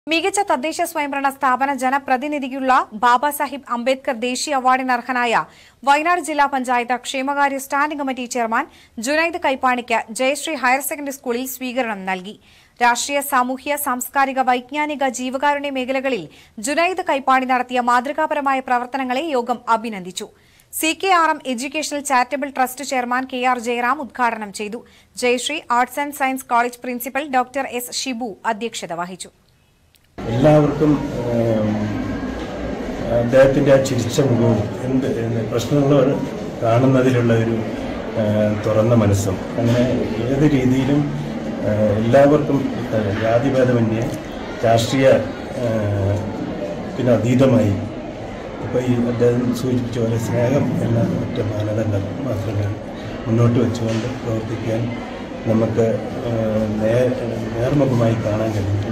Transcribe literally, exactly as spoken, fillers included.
മികച്ച തദ്ദേശ സ്വയംഭരണ സ്ഥാപന ജനപ്രതിനിധിക്കുള്ള ബാബാസാഹിബ് അംബേദ്കർ ദേശീയ അവാർഡിന് അർഹനായ വയനാട് ജില്ലാ പഞ്ചായത്ത് ക്ഷേമകാര്യ സ്റ്റാൻഡിംഗ് കമ്മിറ്റി ചെയർമാൻ ജുനൈദ് കൈപ്പാണിക്ക് ജയശ്രീ ഹയർ സെക്കൻഡറി സ്കൂളിൽ സ്വീകരണം നൽകി. രാഷ്ട്രീയ, സാമൂഹ്യ, സാംസ്കാരിക, വൈജ്ഞാനിക, ജീവകാരുണ്യ മേഖലകളിൽ ജുനൈദ് കൈപ്പാണി നടത്തിയ മാതൃകാപരമായ പ്രവർത്തനങ്ങളെ യോഗം അഭിനന്ദിച്ചു. C K R M educational charitable trust chairman K R Jayaram ഉദ്ഘാടനം ചെയ്തു. Jayashree arts and science college principal doctor S Shibu അധ്യക്ഷത വഹിച്ചു. എല്ലാവർക്കും അദ്ദേഹത്തിൻ്റെ ആ ചിരിച്ച മുഖവും എന്ത് പ്രശ്നങ്ങൾ കാണുന്നതിലുള്ള ഒരു തുറന്ന മനസ്സും അങ്ങനെ ഏത് രീതിയിലും എല്ലാവർക്കും ജാതിഭേദമന്യേ രാഷ്ട്രീയ പിന്നെ അതീതമായി ഇപ്പോൾ ഈ അദ്ദേഹം സൂചിപ്പിച്ച പോലെ സ്നേഹം എന്ന ഒറ്റ മാനദണ്ഡം മാത്രമേ മുന്നോട്ട് വെച്ചുകൊണ്ട് പ്രവർത്തിക്കാൻ നമുക്ക് നേർമുഖമായി കാണാൻ കഴിയും.